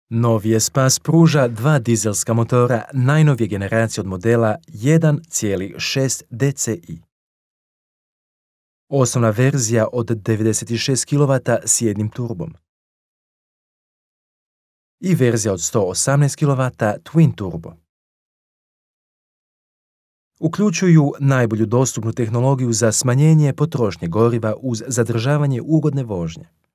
Novi Espas pruža dva dizelska motora najnovije generacije od modela 1,6 DCI. Osnovna verzija od 96 kW s jednim turbom i verzija od 118 kW Twin Turbo. Uključuju najbolju dostupnu tehnologiju za smanjenje potrošnje goriva uz zadržavanje ugodne vožnje.